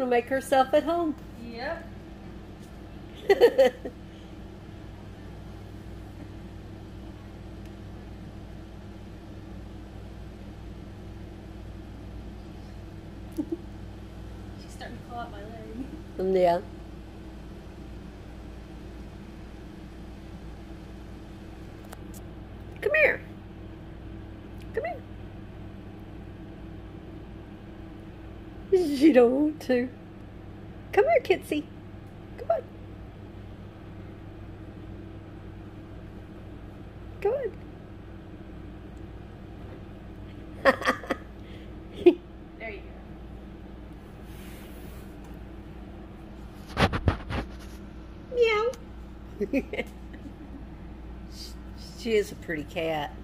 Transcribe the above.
gonna make herself at home. Yep. She's starting to claw at my leg. Yeah. Come here. Come here. She don't want to. Come here, kitsy. Come on. Come on. There you go. Meow. She is a pretty cat.